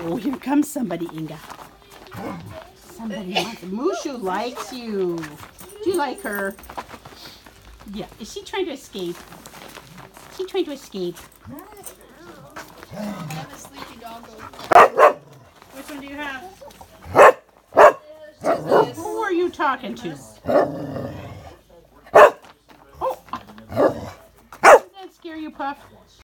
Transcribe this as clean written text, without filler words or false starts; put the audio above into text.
Oh, here comes somebody, Inga. Somebody wants Mushu likes you. Do you like her? Yeah. Is she trying to escape? Is she trying to escape? I have a sleepy doggo. Which one do you have? This. Who are you talking to? Oh! Did that scare you, Puff?